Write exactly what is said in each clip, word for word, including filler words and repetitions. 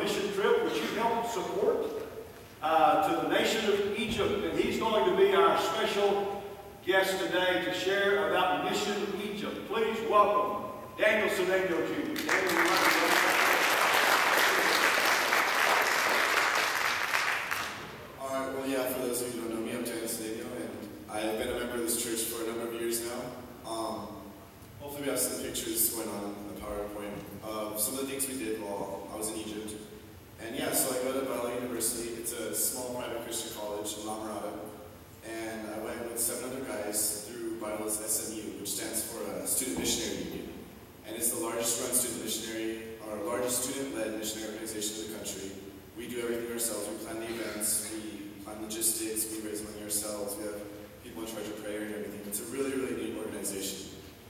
mission trip, which you helped support, uh, to the nation of Egypt. And he's going to be our special guest today to share about Mission Egypt. Please welcome Daniel Cedeno Junior Daniel, you want to welcome. All right, well, yeah, for those of you who don't know me, I'm Daniel Cedeno, and I've been a member of this church for a number of years now. Um, hopefully we have some pictures going on in the PowerPoint of some of the things we did while I was in Egypt. And yeah, so I go to Bala University. It's a small private Christian college in La Mirada. And I went with seven other guys through Bala's S M U, which stands for a Student Missionary Union. And it's the largest run student missionary, or largest student-led missionary organization in the country. We do everything ourselves. We plan the events, we plan logistics, we raise money ourselves, we have people in charge of prayer and everything. It's a really, really neat organization.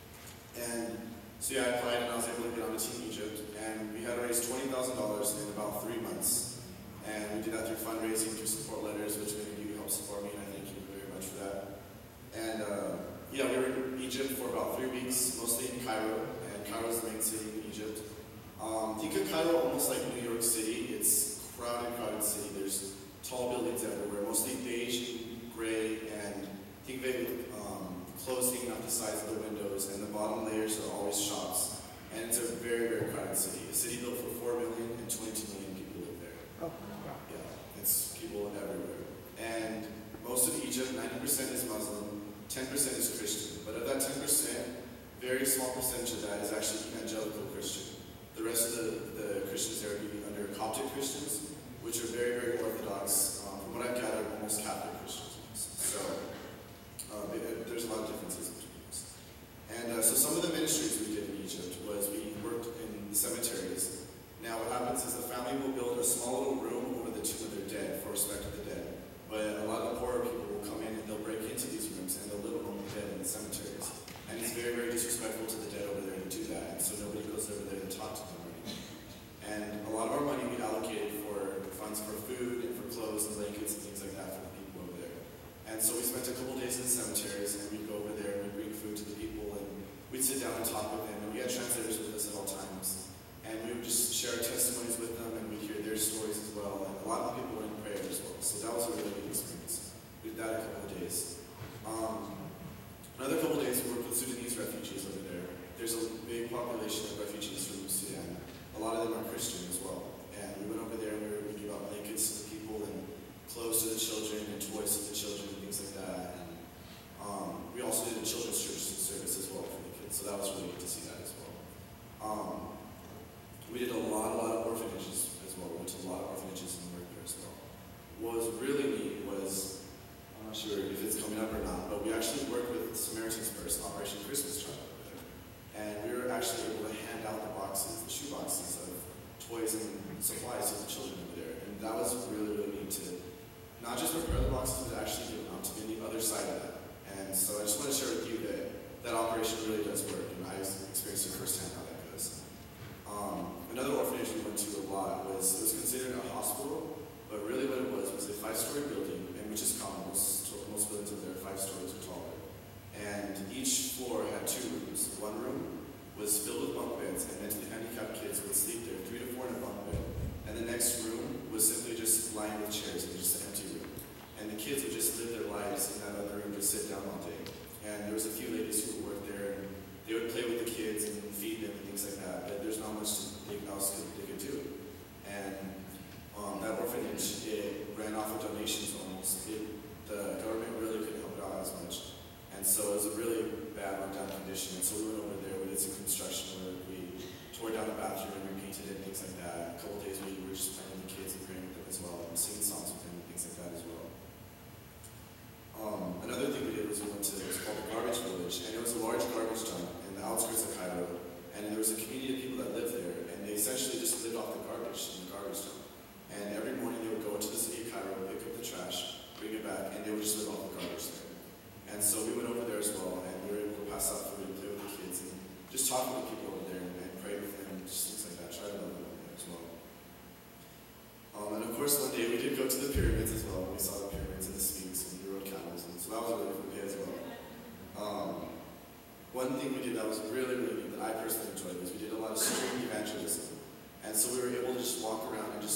And so yeah, I applied and I was able to get on the Team Egypt, and we had raised twenty thousand dollars in about three months. And we did that through fundraising, through support letters, which many of you helped support me, and I thank you very much for that. And uh, yeah, we were in Egypt for about three weeks, mostly in Cairo, and Cairo is the main city in Egypt. Um, think of Cairo almost like New York City. It's a crowded, crowded city. There's tall buildings everywhere, mostly beige, gray, and think of it with um, clothes hanging out the sides of the windows, and the bottom layers are always shops. And it's a very, very crowded city. A city built for four million and twenty-two million people live there. Oh, wow. Yeah, it's people everywhere. And most of Egypt, ninety percent is Muslim, ten percent is Christian. But of that ten percent, very small percentage of that is actually evangelical Christian. The rest of the, the Christians there would be under Coptic Christians, which are very, very Orthodox. Um, from what I've gathered, almost Catholic Christians. So um, it, there's a lot of differences between us. And uh, so some of the ministries we did in Egypt was we worked in the cemeteries. Now what happens is the family will build a small little room over the tomb of their dead for respect to the dead. But a lot of the poorer people will come in and they'll break into these rooms and they'll live among the dead in the cemeteries. And it's very, very disrespectful to the dead over there to do that. And so nobody goes over there to talk to them or anything. And a lot of our money we allocated for funds for food and for clothes and blankets and things like that for the people over there. And so we spent a couple days in the cemeteries, and we'd go over there and we'd bring food to the people, and we'd sit down and talk with them. And we had translators with us at all times. And we would just share our testimonies with them, and we'd hear their stories as well. And a lot of the people were in prayer as well. So that was a really good experience. We did that a couple of days. Um, another couple of days we worked with Sudanese refugees over there. There's a big population of refugees from Sudan. A lot of them are Christian as well. And we went over there and we were giving out blankets to the people and clothes to the children and toys to the children and things like that. And um, we also did a children's church service as well for the kids. So that was really good to see that as well. Um, we did a lot, a lot of orphanages as well. We went to a lot of orphanages and worked there as well. What was really neat was, I'm not sure if it's coming up or not, but we actually worked with Samaritan's Purse, Operation Christmas Child over there. And we were actually able to hand out the boxes, the shoe boxes of toys and supplies to the children over there. And that was really, really neat to not just prepare the boxes, but actually give them out to be on the other side of that. And so I just want to share with you that that operation really does work, and I experienced it firsthand how that goes. Um, another orphanage we went to a lot was, it was considered a hospital, but really what it was was a five-story building, and which is common. Most, most buildings over there are five stories or taller. And each floor had two rooms. One room was filled with bunk beds, and mentally handicapped kids would sleep there, three to four in a bunk bed. And the next room was simply just lined with chairs, and just an empty room. And the kids would just live their lives in that other room, just sit down all day. And there was a few ladies who would work there, and they would play with the kids and feed them and things like that. But there's not much else they could do. And um, that orphanage, it ran off of donations almost. It, the government really couldn't help it out as much. And so it was a really bad, rundown condition. And so we went over there, we did some construction work, we tore down a bathroom and repainted it and things like that. A couple days we were just playing with the kids and praying with them as well, and singing songs with them and things like that as well. Um, another thing we did was we went to, it was called the Garbage Village, and it was a large garbage dump in the outskirts of Cairo. And there was a community of people that lived there, and they essentially just lived off the garbage in the garbage dump. And every morning they would go into the city of Cairo, pick up the trash, bring it back, and they would just live off the garbage there. And so we went over there as well, and we were able to pass out food and play with the kids, and just talk with the people over there, and, and pray with them, and just things like that. Try to love them over there as well. Um, and of course, one day we did go to the pyramids as well, and we saw the pyramids and the Sphinx, and we rode camels, and so that was a really fun day as well. Um, one thing we did that was really, really neat that I personally enjoyed was we did a lot of street evangelism. And so we were able to just walk around and just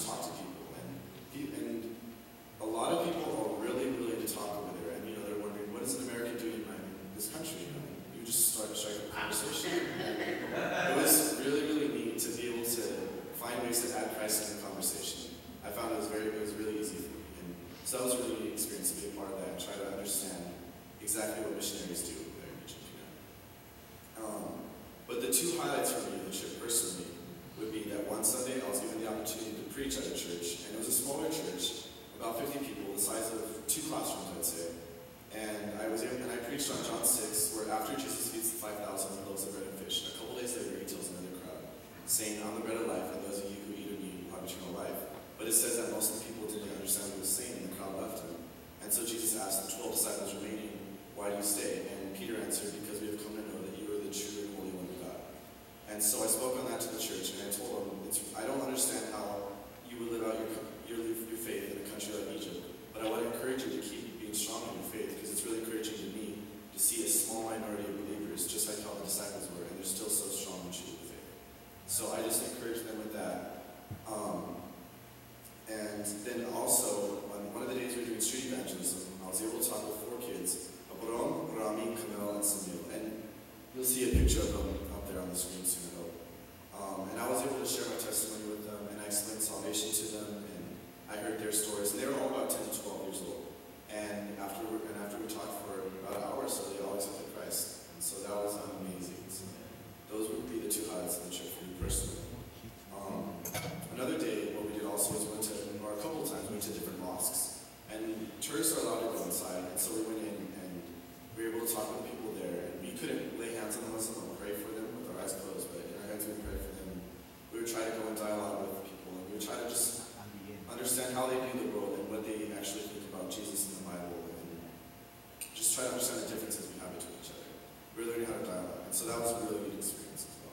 two highlights for me of the trip personally would be that one Sunday I was given the opportunity to preach at a church, and it was a smaller church, about fifty people, the size of two classrooms, I'd say. And I was able, and I preached on John six, where after Jesus feeds the five thousand with loaves of bread and fish, and a couple days later he tells another crowd, saying, "I'm the bread of life, and those of you who eat of me will have eternal life." But it says that most of the people didn't understand what he was saying, and the crowd left him. And so Jesus asked the twelve disciples remaining, "Why do you stay?" And Peter answered, "Because we have come to know that you are the true and holy one of God." And so I spoke on that to the church, and I told them, it's, I don't understand how you would live out your, your, your faith in a country like Egypt, but I would encourage you to keep being strong in your faith, because it's really encouraging to me to see a small minority of believers, just like how the disciples were, and they're still so strong and true to the faith. So I just encourage them with that. Um, and then also, on one of the days we were doing street evangelism, I was able to talk with four kids, Abraham, Rami, Kamel, and Samil. And you'll see a picture of them up there on the screen soon, I hope. Um, and I was able to share my testimony with them, and I explained salvation to them, and I heard their stories. And they were all about ten to twelve years old. And after, and after we talked for about an hour or so, they all accepted Christ. And so that was amazing. So those would be the two highlights of the trip for me personally. Um, another day, what we did also was we went to, or a couple of times, we went to different mosques. And tourists are allowed to go inside, and so we went in, and we were able to talk with people there. And we couldn't lay hands on the Muslim or pray for them with our eyes closed, but in our hands we would pray for them. We would try to go in dialogue with people, and we would try to just understand how they view the world and what they actually think about Jesus and the Bible, and just try to understand the differences we have between each other. We were learning how to dialogue, and so that was a really good experience as well.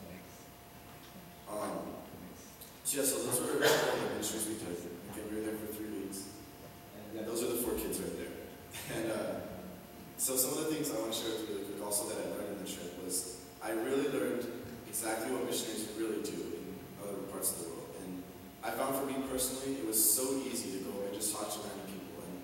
Um, so yeah, so those were all the ministries we did. Again, we were there for three weeks, and yeah, those are the four kids right there. And uh, so some of the things I want to share with you really quick also that I learned in the trip was I really learned exactly what missionaries really do in other parts of the world. And I found for me personally, it was so easy to go and just talk to random